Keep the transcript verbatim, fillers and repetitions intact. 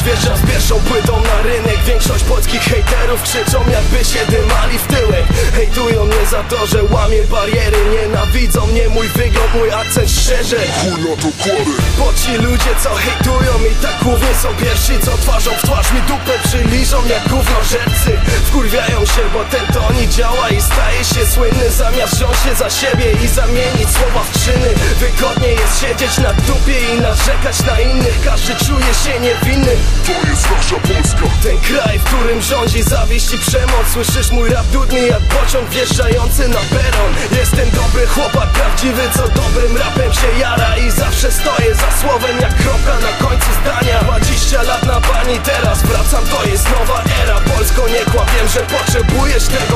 wjeżdża z pierwszą płytą na rynek. Większość polskich hejterów krzyczą, jakby się dymali w tyłek. Hejtują mnie za to, że łamię bariery. Nienawidzą mnie mój wygląd, mój akcent szczerze. Chuj na to kłady. Bo ci ludzie, co hejtują i tak głównie są pierwsi, co twarzą w twarz mi dupę przyliżą jak gównożercy. Wkurwiają się, bo ten to nie działa i staje się słynny, zamiast wziąć się za siebie i zamienić słowa w czyny. Wygodniej jest siedzieć na dupie i narzekać na innych. Każdy czuje się niewinny. To jest nasza Polska. Ten kraj, w którym rządzi zawiść i przemoc. Słyszysz mój rap dudni jak pociąg wjeżdżający na peron. Jestem dobry chłopak, prawdziwy, co dobrym rapem się jara i zawsze stoję za słowem jak kropka na końcu zdania. Dwadzieścia lat na bani, teraz wracam, to jest nowa era. Polsko, nie kłam, wiem, że potrzebujesz tego.